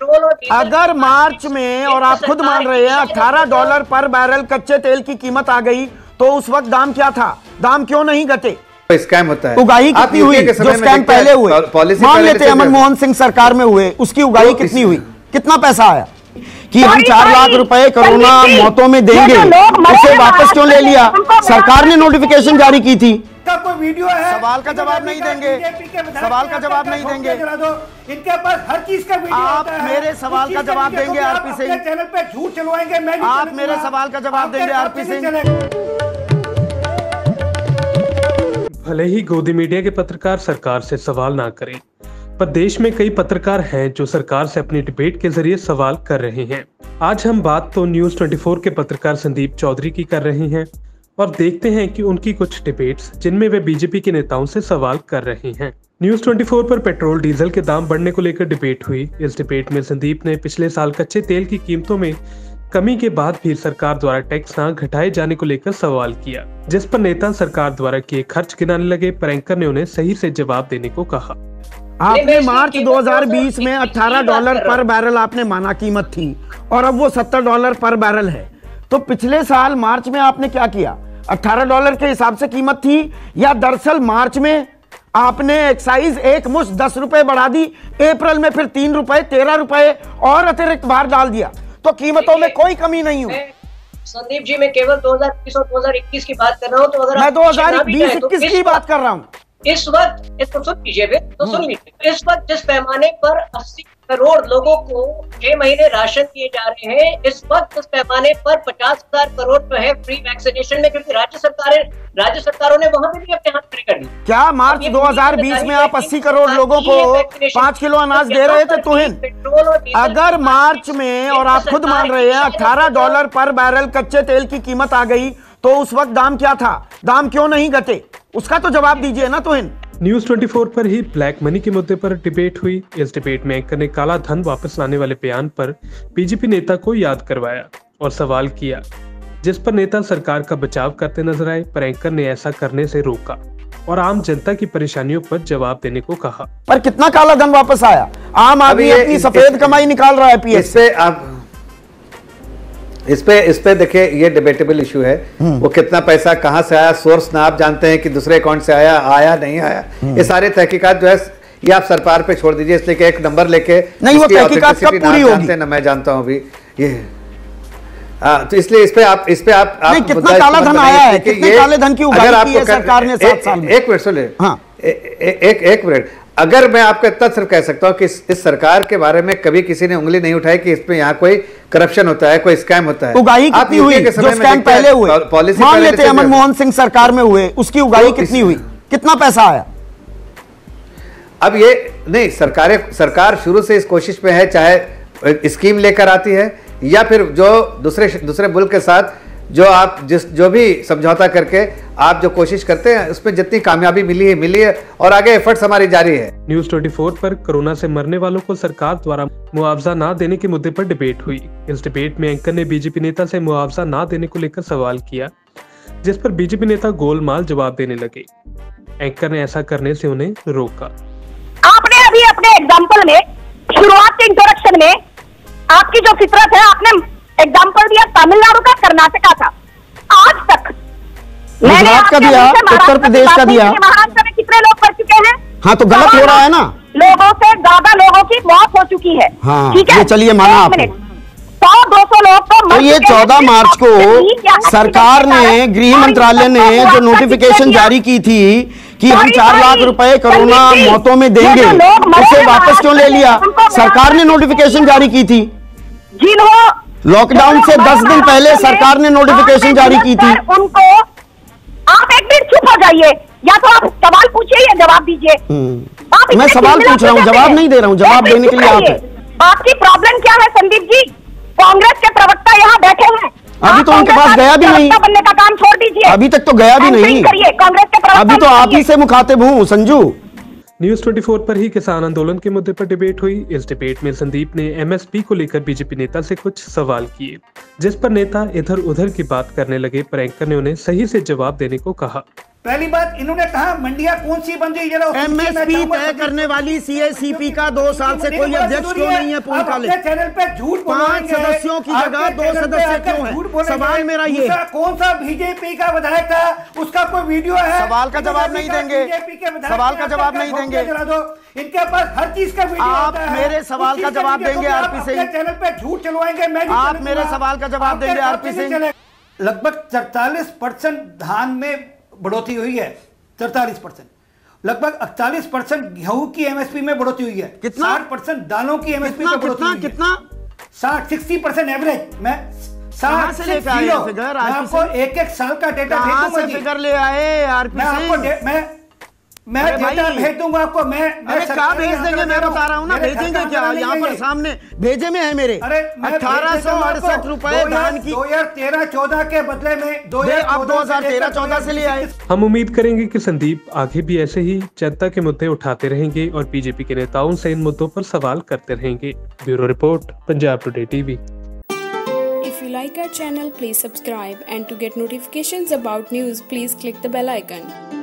Petrol और diesel अगर मार्च में, और आप खुद मान रहे हैं, $18 पर बैरल कच्चे तेल की कीमत आ गई, तो उस वक्त दाम क्या था? दाम क्यों नहीं घटे? स्कैम होता है। उगाही कितनी हुई? जो स्कैम पहले हुए, मान लेते हैं मनमोहन सिंह सरकार में हुए, उसकी उगाही कितनी हुई? कितना पैसा आया कि हम 4 लाख रुपए कोरोना मौतों में देंगे, उसे वापस क्यों ले लिया? सरकार ने नोटिफिकेशन जारी की थी। कोई वीडियो है? सवाल का जवाब नहीं देंगे, सवाल का जवाब नहीं देंगे। इनके पास हर चीज का वीडियो आप होता है। मेरे सवाल का जवाब देंगे आरपी सिंह? चैनल पे झूठ चलवाएंगे, मैं नहीं आप मेरे सवाल का जवाब देंगे आरपी सिंह? भले ही गोदी मीडिया के पत्रकार सरकार से सवाल ना करें, पर देश में कई पत्रकार हैं जो सरकार से अपनी डिबेट के जरिए सवाल कर रहे हैं। आज हम बात तो न्यूज 24 के पत्रकार संदीप चौधरी की कर रहे हैं और देखते हैं कि उनकी कुछ डिबेट्स जिनमें वे बीजेपी के नेताओं से सवाल कर रहे हैं। न्यूज 24 पर पेट्रोल डीजल के दाम बढ़ने को लेकर डिबेट हुई। इस डिबेट में संदीप ने पिछले साल कच्चे तेल की कीमतों में कमी के बाद भी सरकार द्वारा टैक्स न घटाए जाने को लेकर सवाल किया, जिस पर नेता सरकार द्वारा किए खर्च गिनाने लगे, पर एंकर ने उन्हें सही से जवाब देने को कहा। आपने मार्च 2020 में $18 पर बैरल आपने माना कीमत थी, और अब वो $70 पर बैरल है। तो पिछले साल मार्च में आपने क्या किया? $18 के हिसाब से कीमत थी, या दरअसल मार्च में आपने एक्साइज एक मुश्त 10 रुपए बढ़ा दी, अप्रैल में फिर 3 रुपए 13 रुपए और अतिरिक्त भार डाल दिया, तो कीमतों में कोई कमी नहीं हुई। संदीप जी, मैं केवल 2020 और 2021 की बात कर रहा हूँ, तो अगर मैं 2020-21 की बात कर रहा हूँ। इस वक्त इसको सुन लीजिए, तो सुन लीजिए। इस वक्त जिस पैमाने पर 80 करोड़ लोगों को 6 महीने राशन दिए जा रहे हैं, इस वक्त इस पैमाने पर 50,000 करोड़ जो है फ्री वैक्सीनेशन में, क्योंकि राज्य सरकारों ने वहां पे भी अपने हाथ खड़े कर दिए। क्या मार्च 2020 में आप 80 करोड़ लोगों को 5 किलो अनाज दे रहे थे तुहिन? अगर मार्च में, और आप खुद मान रहे हैं, $18 पर बैरल कच्चे तेल की कीमत आ गई, तो उस वक्त दाम क्या था? दाम क्यों नहीं घटे? उसका तो जवाब दीजिए ना तुहिन। न्यूज 24 पर ही ब्लैक मनी के मुद्दे पर डिबेट हुई। इस डिबेट में एंकर ने काला धन वापस लाने वाले बयान पर बीजेपी नेता को याद करवाया और सवाल किया, जिस पर नेता सरकार का बचाव करते नजर आए, पर एंकर ने ऐसा करने से रोका और आम जनता की परेशानियों पर जवाब देने को कहा। पर कितना काला धन वापस आया? आम आदमी अपनी सफेद कमाई निकाल रहा है पीएस से। आप इस पे देखिए, ये डिबेटेबल इशू है। वो कितना पैसा कहां से आया, सोर्स ना आप जानते हैं कि दूसरे अकाउंट से आया नहीं आया, ये सारे तहकीकात जो है ये आप सरकार पे छोड़ दीजिए। इसलिए कि एक नंबर लेके नहीं, वो तहकीकात कब पूरी होगी ना, मैं जानता हूँ अभी ये। तो इसलिए इस पे आप कितना काला धन आया है, कितने काले धन की उगाही की है सरकार ने 7 साल में? एक मिनट सुनिए, एक मिनट। अगर मैं आपको इतना सिर्फ कह सकता हूं कि इस सरकार के बारे में कभी किसी ने उंगली नहीं उठाई कि इसमें यहाँ कोई करप्शन होता है, कोई स्कैम होता है। उगाही कितनी हुई? जो स्कैम पहले हुए, मान लेते हैं मनमोहन सिंह सरकार में हुए, उसकी उगाही कितनी हुई? कितना पैसा आया? अब ये नहीं, सरकार शुरू से इस कोशिश में है, चाहे स्कीम लेकर आती है या फिर जो दूसरे मुल्क के साथ जो भी समझौता करके आप जो कोशिश करते हैं, उसमें जितनी कामयाबी मिली है और आगे एफर्ट्स हमारी जारी है। न्यूज 24 पर कोरोना से मरने वालों को सरकार द्वारा मुआवजा ना देने के मुद्दे पर डिबेट हुई। इस डिबेट में एंकर ने बीजेपी नेता से मुआवजा ना देने को लेकर सवाल किया, जिस पर बीजेपी नेता गोलमाल जवाब देने लगे। एंकर ने ऐसा करने से उन्हें रोका। आपने अभी अपने एग्जाम्पल में, शुरुआत के इंट्रोडक्शन में, आपकी जो फितरत है, आपने एग्जाम्पल दिया तमिलनाडु का, कर्नाटका का। आज तक गुजरात का दिया, उत्तर प्रदेश का दिया। महाराष्ट्र में कितने लोग मर चुके हैं? हाँ, तो गलत हो रहा है ना। लोगों से ज्यादा लोगों की मौत हो चुकी है। हाँ, ठीक है, चलिए माना आपने। 100-200 लोग तो ये 14 मार्च को सरकार ने, गृह मंत्रालय ने जो नोटिफिकेशन जारी की थी कि हम 4 लाख रुपए कोरोना मौतों में देंगे, उसे वापस क्यों ले लिया? सरकार ने नोटिफिकेशन जारी की थी। लॉकडाउन से 10 दिन पहले सरकार ने नोटिफिकेशन जारी की थी। उनको आप एक मिनट चुप हो जाइए, या तो आप सवाल पूछिए या जवाब दीजिए। मैं सवाल पूछ रहा हूँ, जवाब नहीं दे रहा हूँ। जवाब देने के लिए आप है। आपकी प्रॉब्लम क्या है संदीप जी? कांग्रेस के प्रवक्ता यहाँ बैठे हैं, अभी तो उनके पास गया भी नहीं, बनने का काम छोड़ दीजिए। अभी तक तो गया भी नहीं, कांग्रेस के प्रवक्ता अभी तो आप ही से मुखातिब हूँ संजू। न्यूज 24 पर ही किसान आंदोलन के मुद्दे पर डिबेट हुई। इस डिबेट में संदीप ने एमएसपी को लेकर बीजेपी नेता से कुछ सवाल किए, जिस पर नेता इधर उधर की बात करने लगे, पर एंकर ने उन्हें सही से जवाब देने को कहा। पहली बात इन्होंने कहा मंडियां कौन सी बन रही है, एमएसपी तय करने वाली सीएसीपी का 2 साल से कोई अध्यक्ष क्यों नहीं है? पूर्ण काले चैनल पे झूठ 5 सदस्यों की जगह 2 सदस्य क्यों है? सवाल मेरा ये, कौन सा बीजेपी का विधायक था, उसका कोई वीडियो है? सवाल का जवाब नहीं देंगे, सवाल का जवाब नहीं देंगे। इनके पास हर चीज का वीडियो आप मेरे सवाल का जवाब देंगे आरपी सिंह, चैनल पे झूठ चलवाएंगे। आप मेरे सवाल का जवाब देंगे आरपी सिंह। लगभग 44% धान में बढ़ोतरी हुई है, 44%। लगभग 48% गेहूं की एमएसपी में बढ़ोतरी हुई है। कितना? 60% दालों की एमएसपी में बढ़ोतरी हुई है। कितना? 60% एवरेज। मैं कहां से लेकर आए फिगर? आपको एक साल का डेटा कहां से फिगर ले आए आरपी सिंह? मैं डेटा भेज दूंगा आपको। मैं क्या भेज देंगे? मैं बता रहा हूँ ना, भेजेंगे क्या? यहाँ पर सामने भेजे में है मेरे 1868 रुपए धान की 2013-14 के बदले में अब 2013-14 से ले आए। हम उम्मीद करेंगे कि संदीप आगे भी ऐसे ही जनता के मुद्दे उठाते रहेंगे और बीजेपी के नेताओं से इन मुद्दों पर सवाल करते रहेंगे। Bureau report, Punjab today TV. If you like our channel, please subscribe, and to get notifications about news, please click the bell icon.